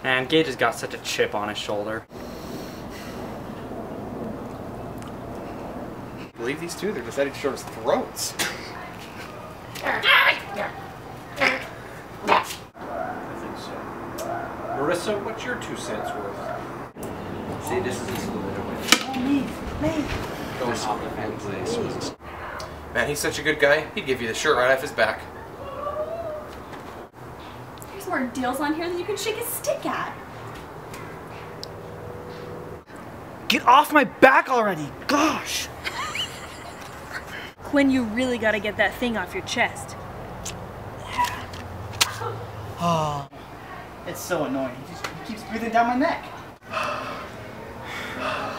Man, Gage has got such a chip on his shoulder. Believe these two? They're deciding to show us throats. I think so. Marissa, what's your 2 cents worth? See, this is just a little bit away. Oh, me. Going off the fence. Man, he's such a good guy. He'd give you the shirt right off his back. There's more deals on here than you can shake a stick at. Get off my back already! Gosh! Quinn, you really gotta get that thing off your chest. Oh, it's so annoying. He keeps breathing down my neck.